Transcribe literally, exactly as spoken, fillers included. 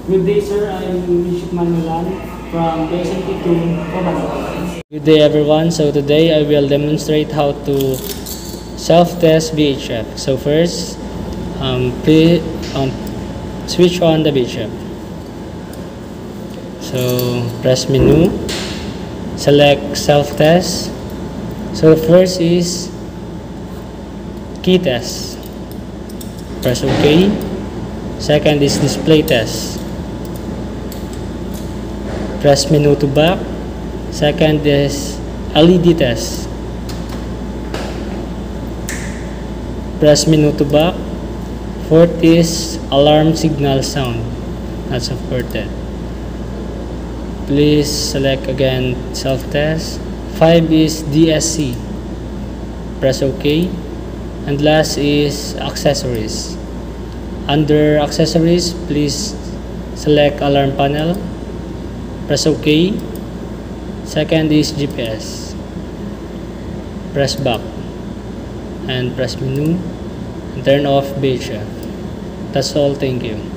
Good day, sir. I'm Bishop Manulan from B S N T two, Cobalt. Good day everyone. So today I will demonstrate how to self-test V H F. So first, um, please, um, switch on the V H F. So press menu, select self-test. So the first is key test. Press OK. Second is display test. Press menu to back. Second is L E D test. Press menu to back. Fourth is alarm signal sound, not supported. Please select again self-test. Five is D S C. Press OK. And last is accessories. Under accessories, please select alarm panel. Press OK. Second is G P S. Press back and press menu and turn off V H F. That's all. Thank you.